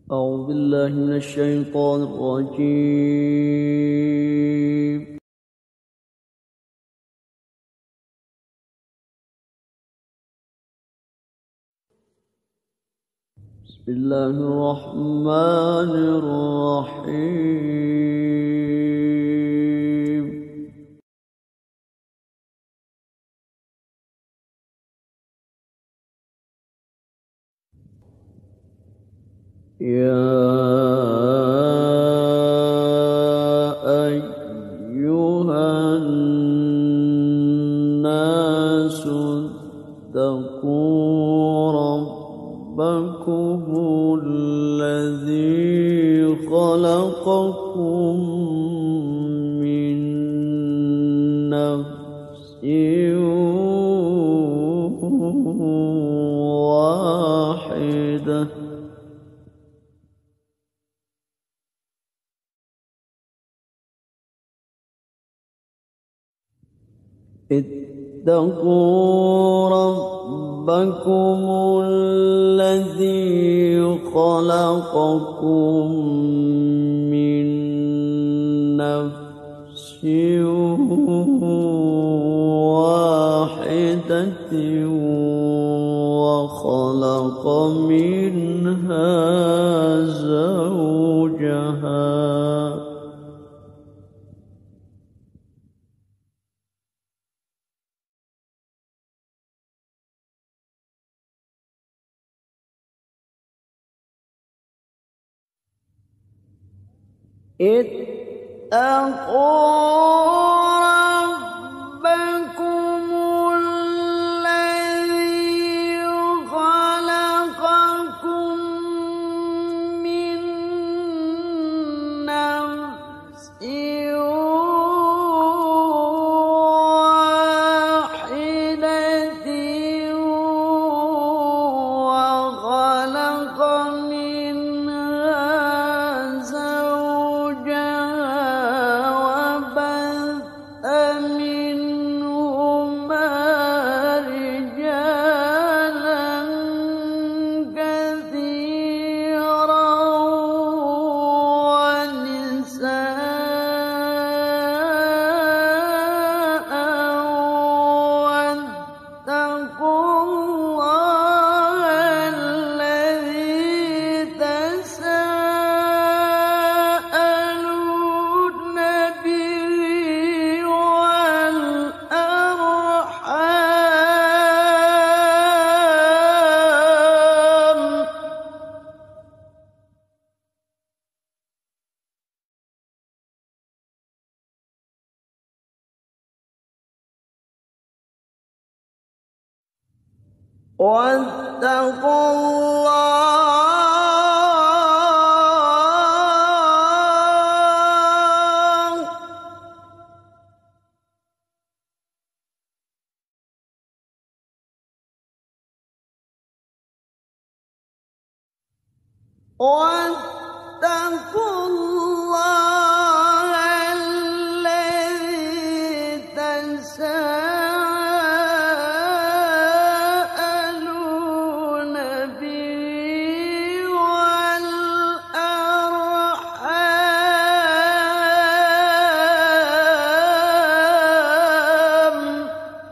أعوذ بالله من الشيطان الرجيم. بسم الله الرحمن الرحيم. يا أيها الناس اتقوا ربكم الذي خلقكم من نفس واحدة اتقوا ربكم الذي خلقكم من نفس واحدة وخلق منها زوجها اتقوا ربكم الذي خلقكم من نفس واحدة وخلق منها منهما رجالا كثيرا ونساء واتقوا الله الذي تساءلون به واتقوا الله الذي تساءلون به والأرحام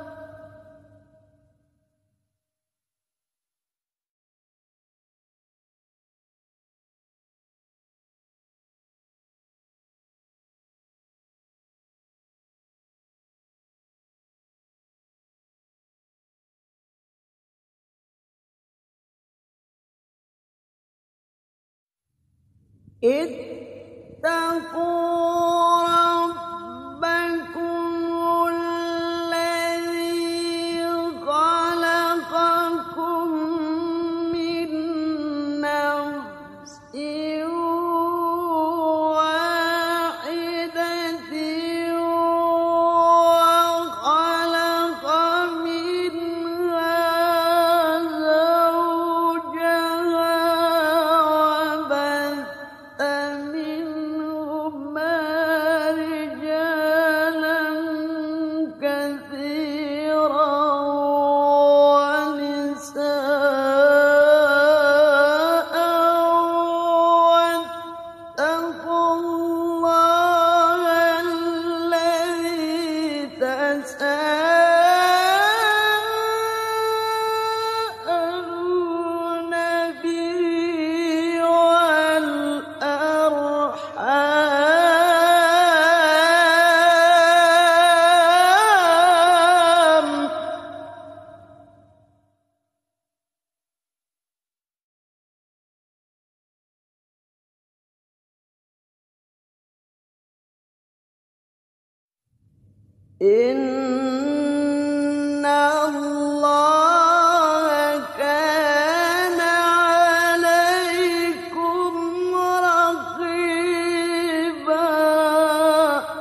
اتقوا ربكم الذي خلقكم من نفس واحدة وخلق منها زوجها وبث منهما إِنَّ اللَّهَ كَانَ عَلَيْكُمْ رَقِيبًا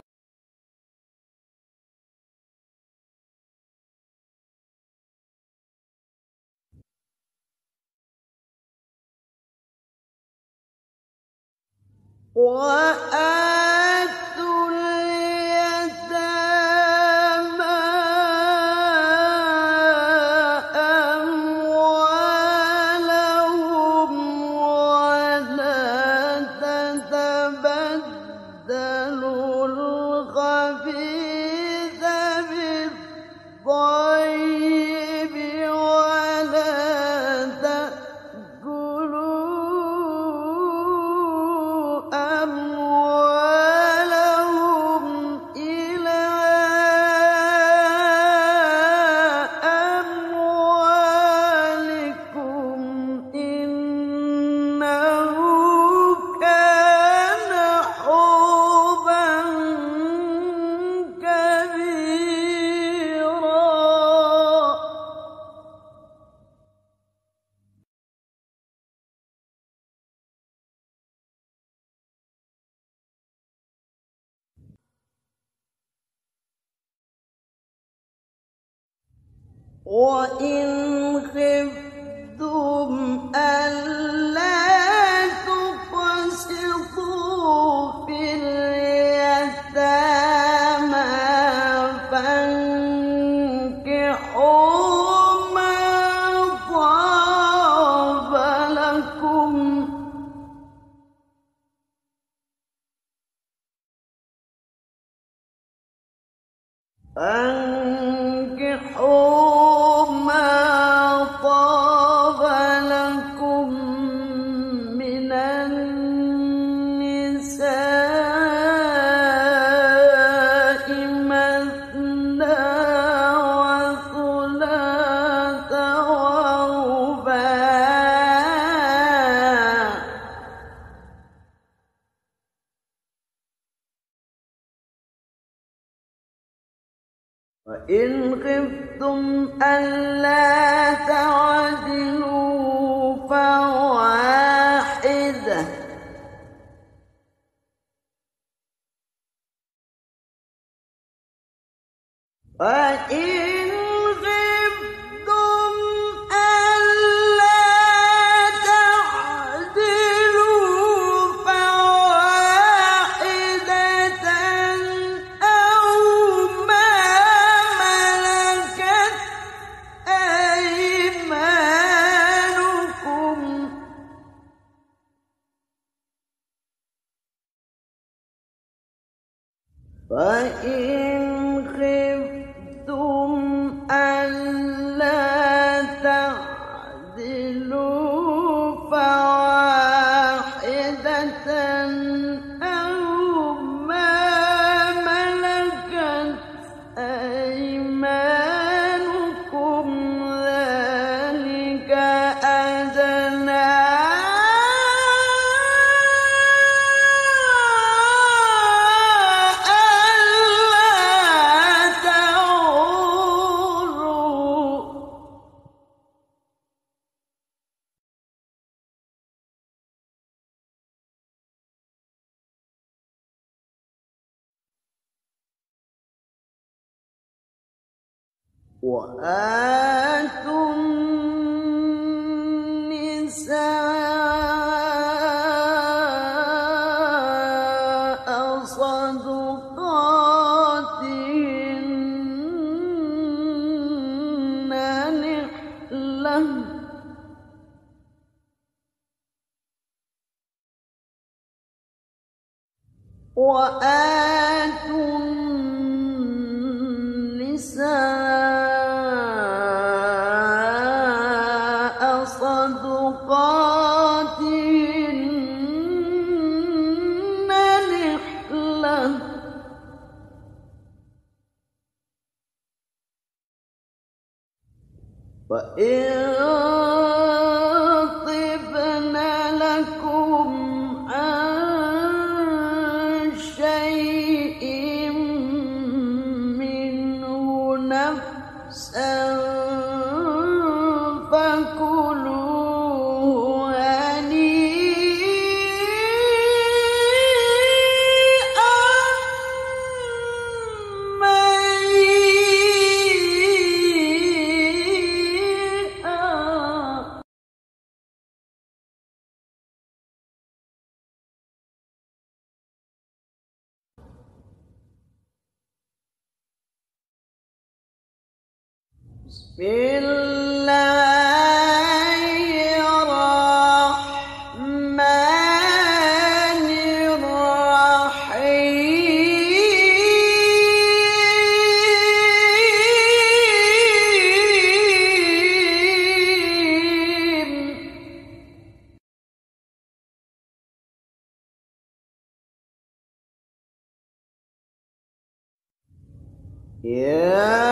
وَآتُوا الْيَتَامَىٰ أَمْوَالَهُمْ وَلَا تَتَبَدَّلُوا الْخَبِيثَ بِالطَّيِّبِ وَلَا تَأْكُلُوا أَمْوَالَهُمْ إِلَىٰ أَمْوَالِكُمْ إِنَّهُ كَانَ حُوبًا كَبِيرًا وَإِنْ خِفْتُمْ أَلَّا تُقْسِطُوا فِي الْيَتَامَىٰ فَانكِحُوا مَا طَابَ لَكُم مِّنَ النِّسَاءِ مَثْنَىٰ وَثُلَاثَ وَرُبَاعَ ۖ وَإِنْ خِفْتُمْ أَلَّا تَعْدِلُوا فَوَاحِدَةً ۖ وَإِنْ خِفْتُمْ أَلَّا تَعْدِلُوا فَوَاحِدَةً أَوْ مَا مَلَكَتْ أَيْمَانُكُمْ فَإِنْ خِفْتُمْ أَلَّا تَعْدِلُوا فَوَاحِدَةً أَوْ مَا مَلَكَتْ أَيْمَانُكُمْ ذَٰلِكَ أَدْنَىٰ أَلَّا تَعُولُوا ۚ وَآتُوا النِّسَاءَ صَدُقَاتِهِنَّ نِحْلَةً ۚ وَآتُوا النِّسَاءَ صَدُقَاتِهِنَّ نِحْلَةً ۚ وَإِن طِبْنَ لَكُمْ عَن شَيْءٍ بسم الله الرحمن الرحيم يا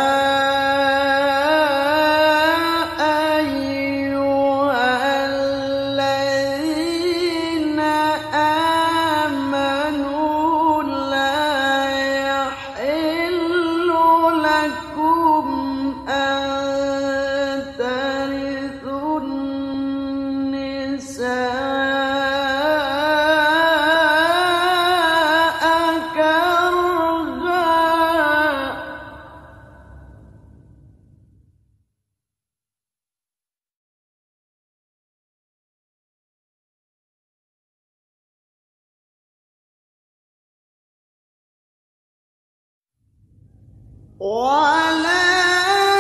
ولا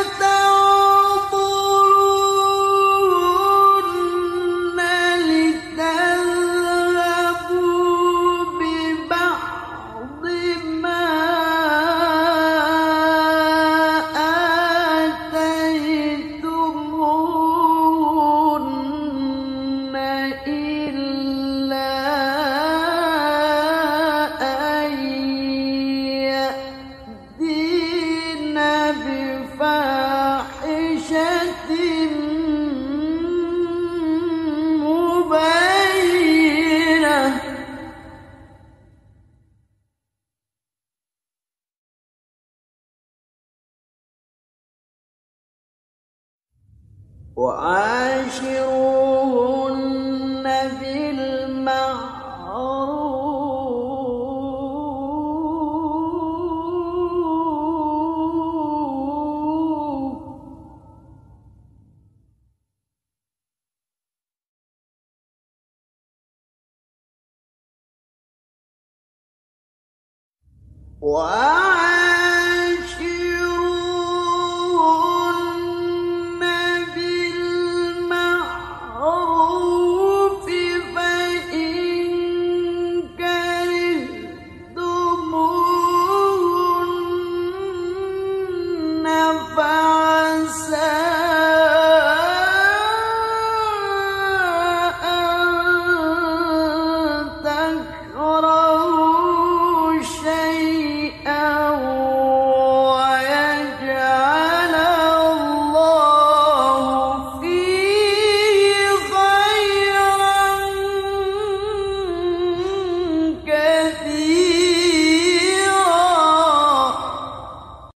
تعضلوهن لتذهبوا ببعض ما آتيتموهن إلا أن يأتين بفاحشة مبينة وعاشروهن بالمعروف وعاشروهن بالمعروف فإن كرهتموهن فعسى أن تكرهوا شيئا ويجعل الله فيه خيرا كثيرا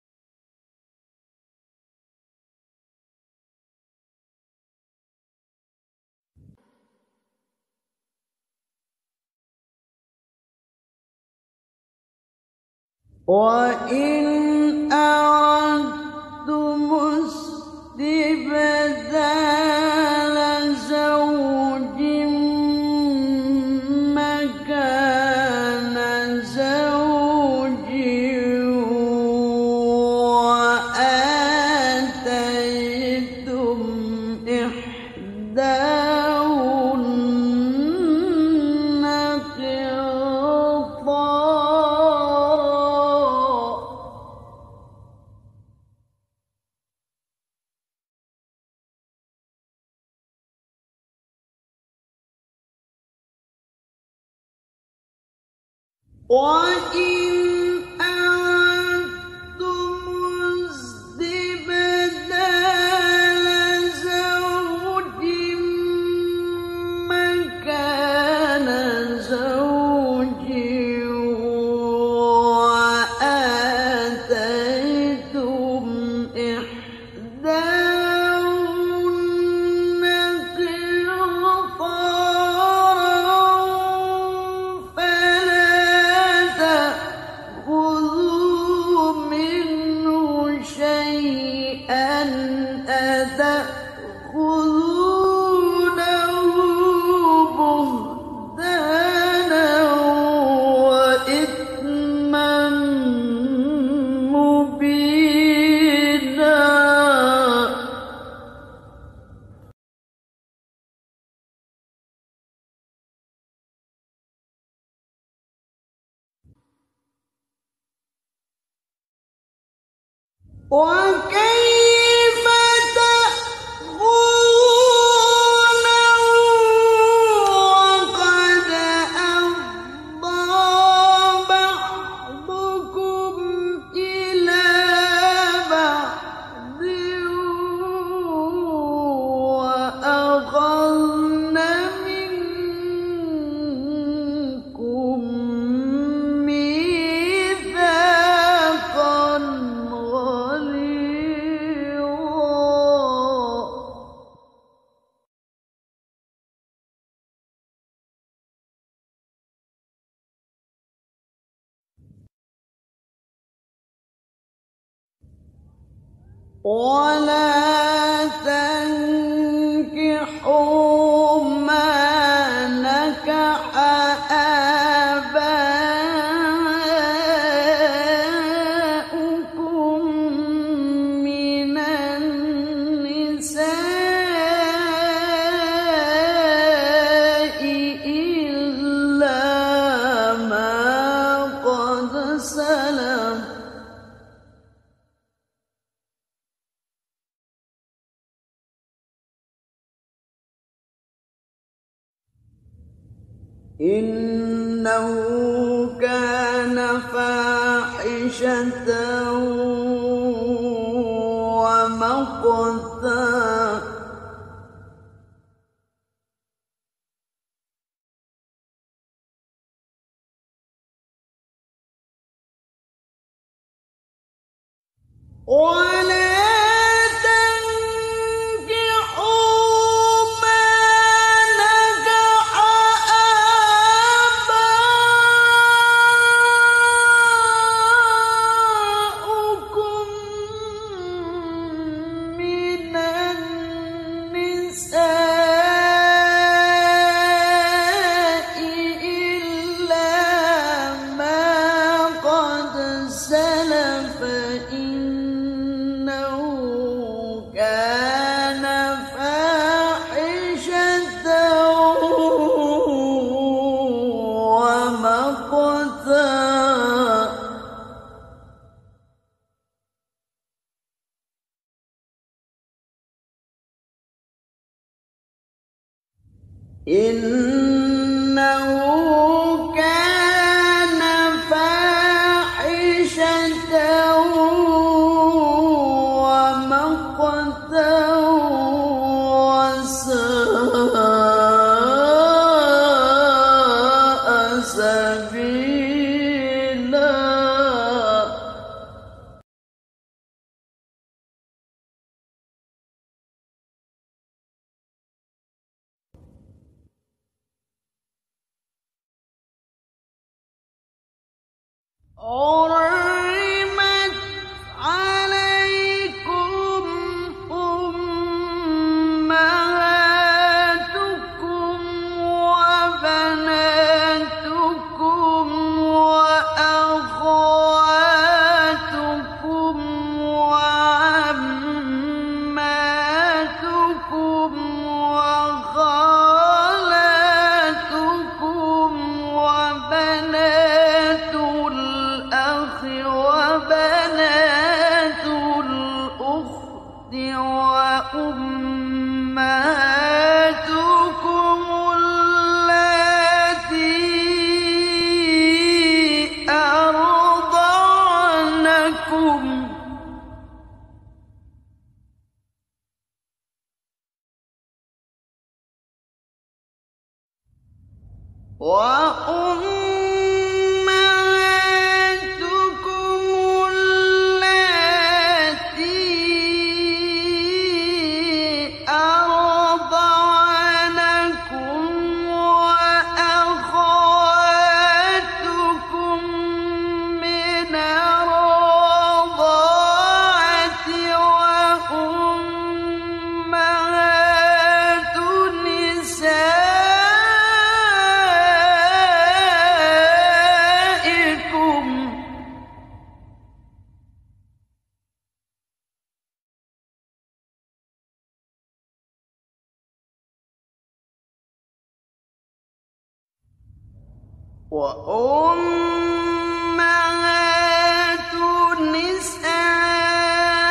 وإن أردتم استبدال زوج مكان زوج وآتيتم إحداهن قنطارا وإن أردتم استبدال زوج مكان زوج وآتيتم إحداهن قنطارا فلا وكيف تأخذونه وقد أفضى بعضكم إلى بعض وأخذن منكم ميثاقا ولا تنكحوا ما نكح آباؤكم من النساء إلا ما قد سلف إنه كان فاحشة ومقتا ولا إنه كان فاحشة ومقتا وساء سبيلا حرمت عليكم أمهاتكم وبناتكم وأخواتكم وعماتكم وخالاتكم وبنات الأخ وبنات الأخت وأمهاتكم اللاتي أرضعنكم وأمهاتكم اللاتي أرضعنكم وأخواتكم من الرضاعة وأمهات نسائكم وأمهات نسائكم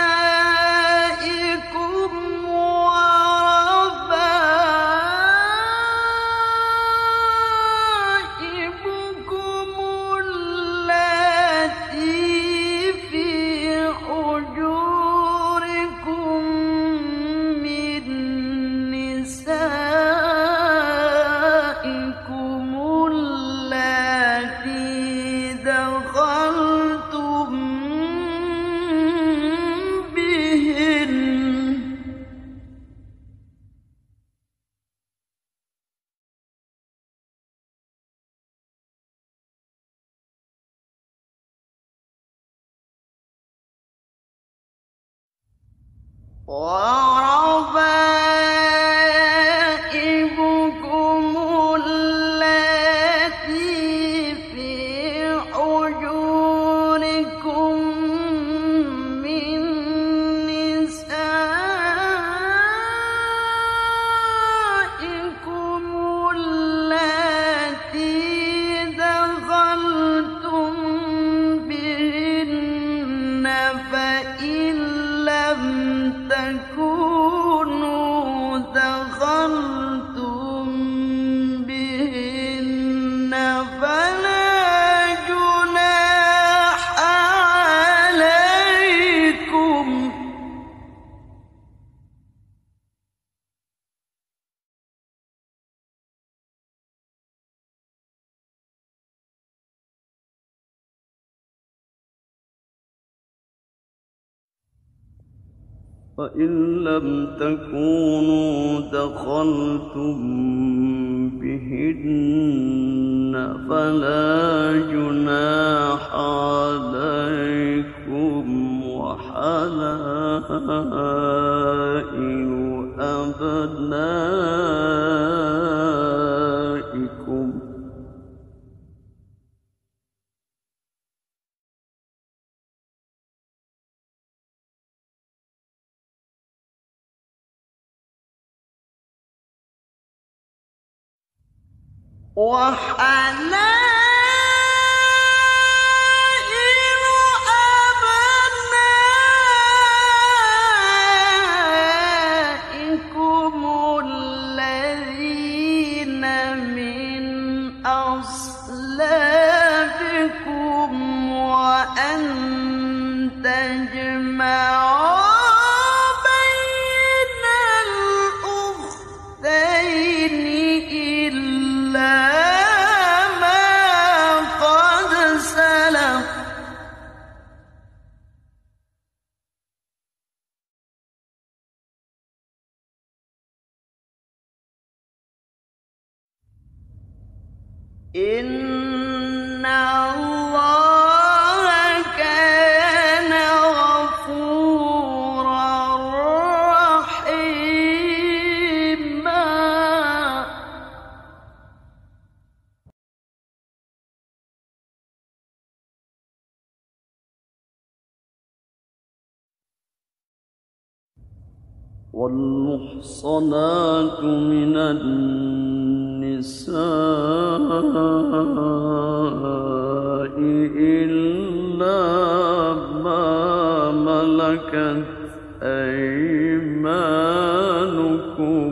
وَرَبَائِبُكُمُ اللَّاتِي فِي حُجُورِكُم مِّن نِّسَائِكُمُ اللَّاتِي دَخَلْتُم بِهِنَّ فَإِن لَّمْ تَكُونُوا دَخَلْتُم بِهِنَّ فَلَا جُنَاحَ عَلَيْكُمْ فإن لم تكونوا دخلتم بهن فلا جناح عليكم وحلائل أبنائكم وحلائل أبنائكم الذين من أصلابكم وأن تجمعوا بين الأختين إلا ما قد سلف إن الله كان غفورا رحيما والمحصنات من النساء إلا ما ملكت أيمانكم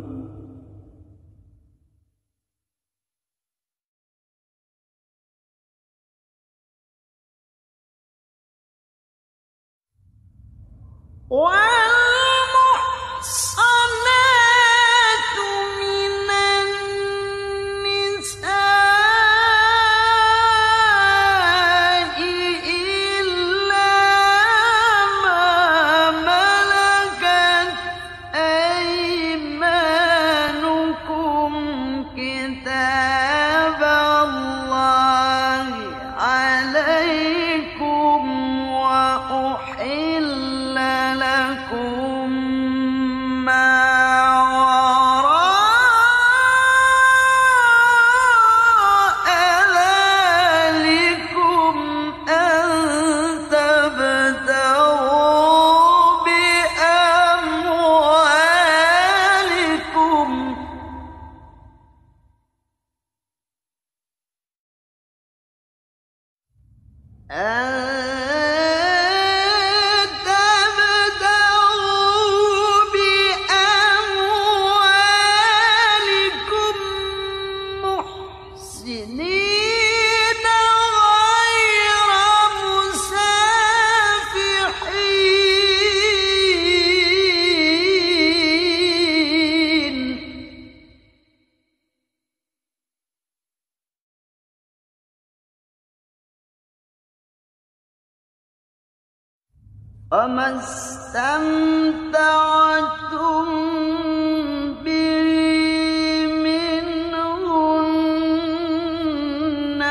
والمحصنات من النساء إلا ما ملكت أيمانكم كتاب الله عليكم وأحل لكم ما وراء ذلكم أن تبتغوا بأموالكم محسنين غير مسافحين فما استمتعتم به منهن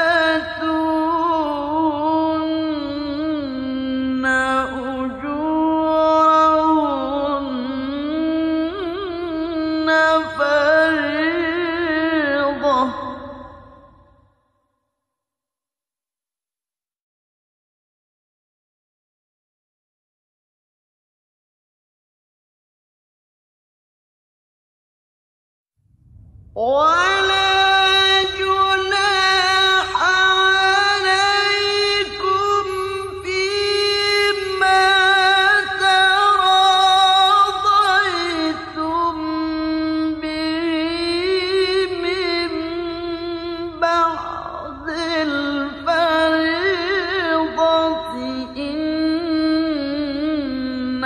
فآتوهن أجورهن فريضة ولا جناح عليكم فيما تراضيتم به من بعد الفريضة إن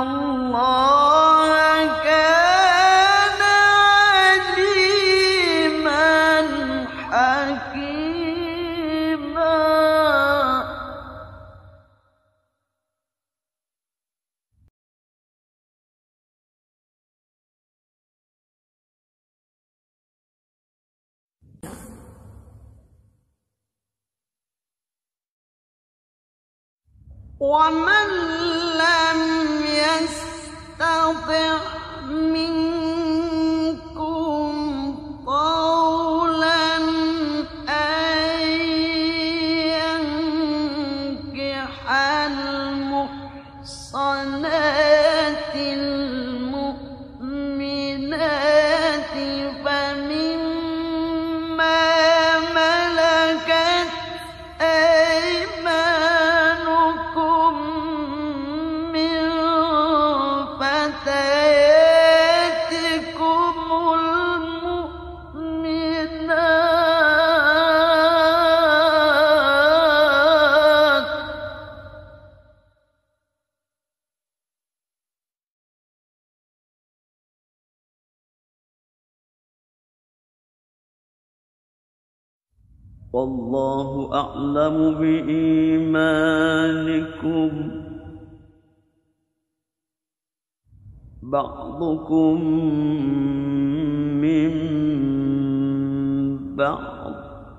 الله كان عليما حكيما ومن لم يستطع منكم طولا أن ينكح المحصنات المؤمنات فمما ملكت أيمانكم من فتياتكم المؤمنات والله أعلم بإيمانكم بعضكم من بعض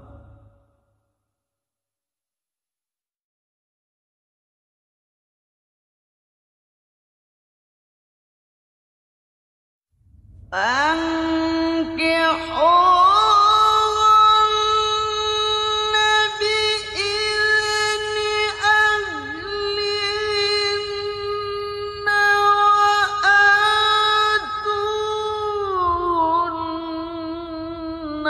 أنكحوهن بإذن أهلهن وآتوهن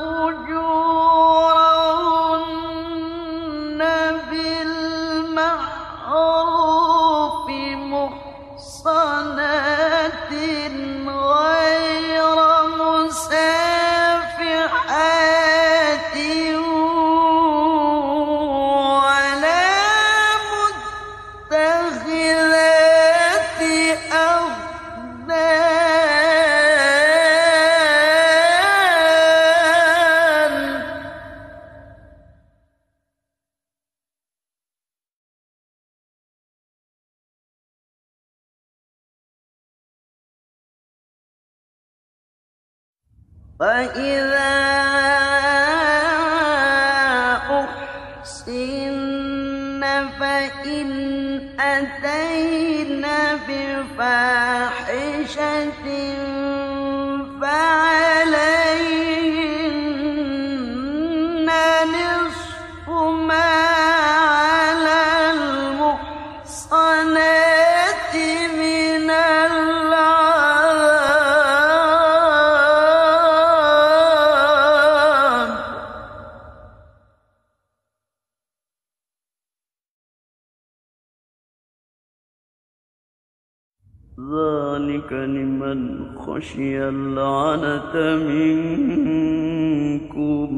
أجورهن بالمعروف محصنات غير مسافحات ولا متخذات أخدان فإذا أحصن فإن أتين بفاحشة فعليهن نصف ما على المحصنات من العذاب ذلك لمن خشي العنة منكم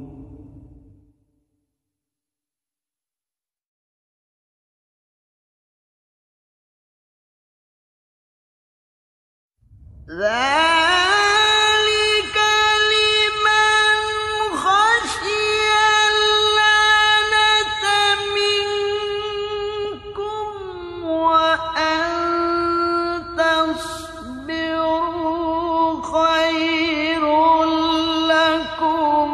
ذلك لمن خشي العنة منكم وأن تصبروا خير لكم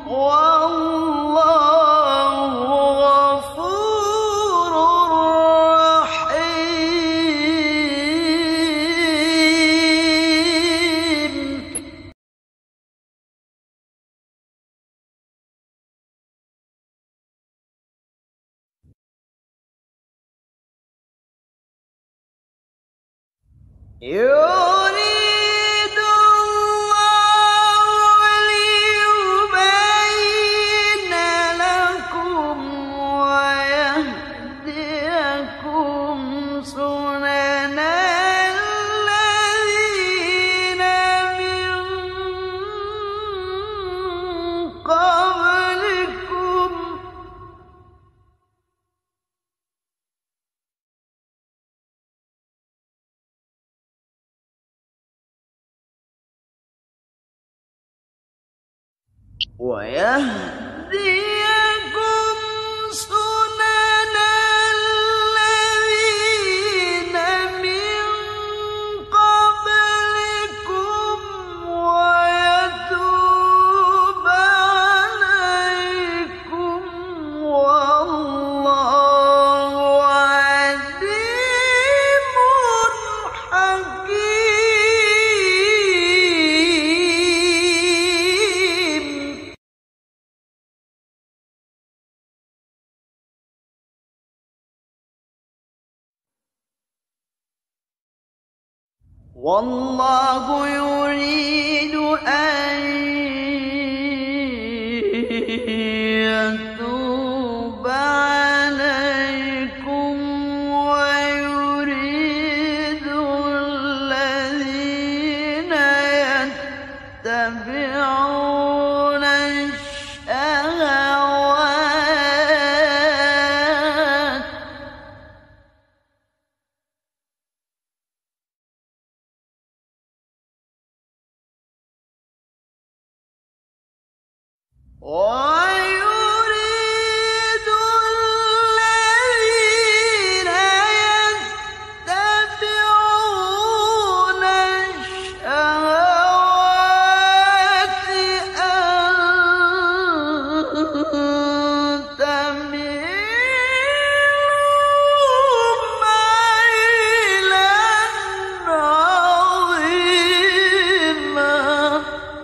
والله غفور رحيم يريد الله ليبين لكم ويهديكم سنن الذين من قبلكم سنن الذين من قبلكم ويتوب عليكم والله عليم حكيم. والله يريد أن يتوب عليكم ويريد الذين يتبعون الشهوات ويريد الذين يتبعون الشهوات أن تميلوا ميلا عظيما.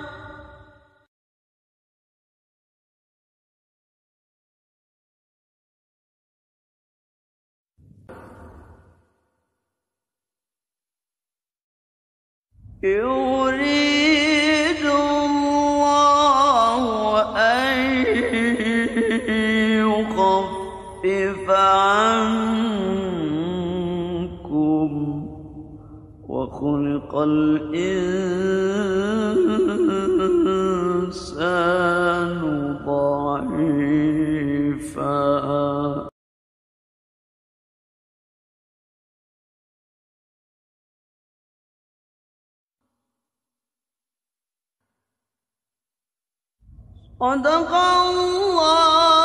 يريد الله أن يخفف عنكم وخلق الإنسان ضعيفا. صدق الله